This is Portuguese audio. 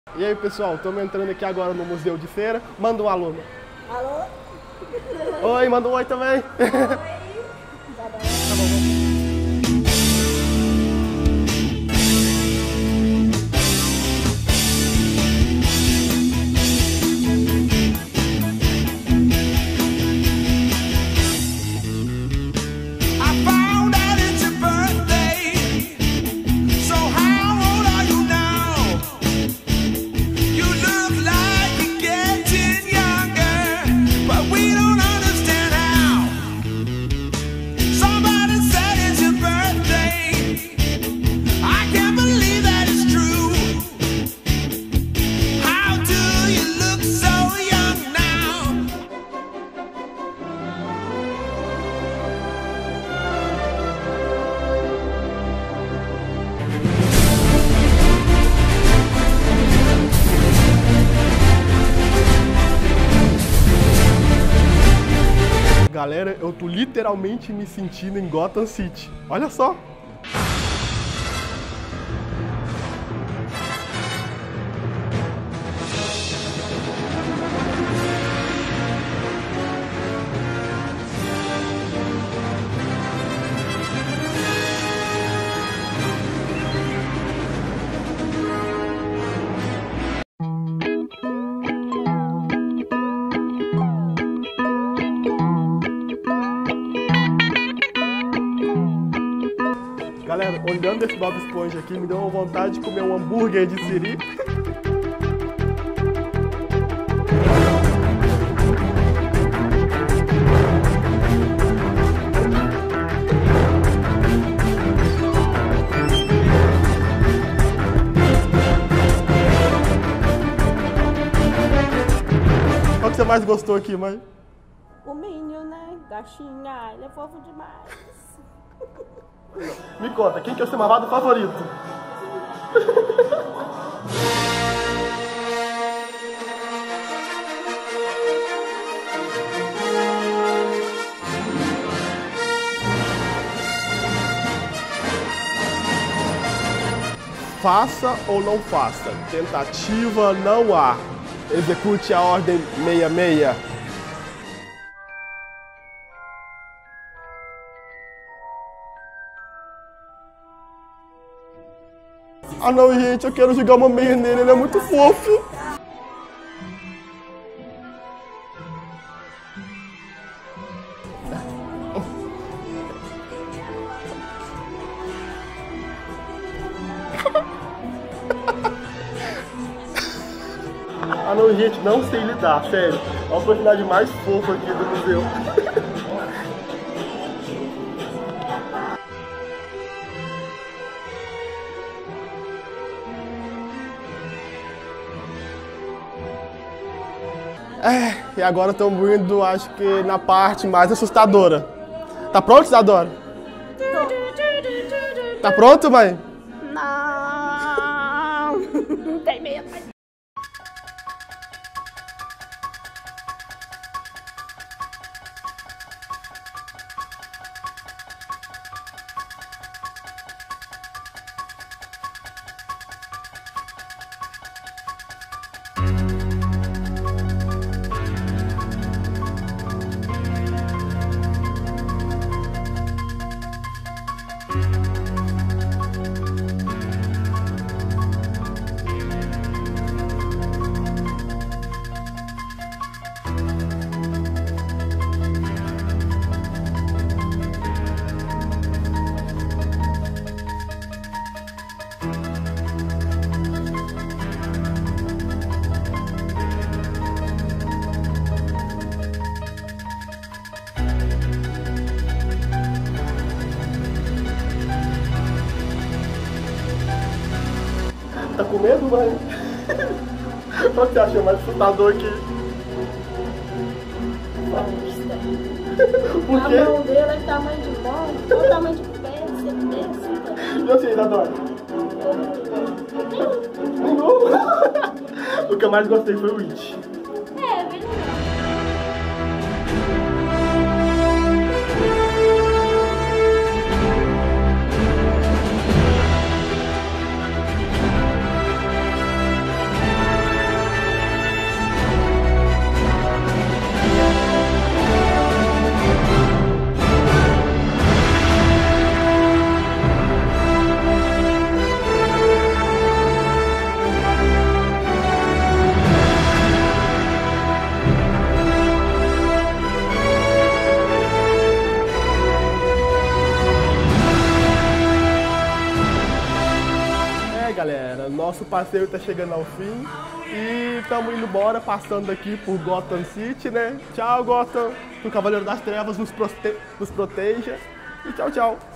E aí, pessoal, estamos entrando aqui agora no Museu de Cera. Manda um alô. Alô? Oi, manda um oi também. Oi. Tá bom. Tá bom, vamos. Galera, eu tô literalmente me sentindo em Gotham City. Olha só. Galera, olhando esse Bob Esponja aqui, me deu uma vontade de comer um hambúrguer de siri. Qual que você mais gostou aqui, mãe? O Minho, né? Gatinha, ele é fofo demais. Me conta, quem que é o seu malvado favorito? Faça ou não faça. Tentativa não há. Execute a ordem 66. Ah não, gente, eu quero jogar uma meia nele, ele é muito fofo. Ah não, gente, não sei lidar, sério. É a oportunidade mais fofa aqui do museu. E agora estamos indo, acho que na parte mais assustadora. Tá pronto, Isadora? Tá pronto, mãe? Não. Tem medo, mas... Tá com medo, mãe? Qual que você achou mais assustador aqui? Por quê? A mão dele é tamanho de mão, ou tamanho de pé, você E você, Isadora? O que eu mais gostei foi o It. É, verdade. Nosso passeio está chegando ao fim e estamos indo embora, passando aqui por Gotham City, né? Tchau, Gotham, que o Cavaleiro das Trevas nos proteja e tchau, tchau.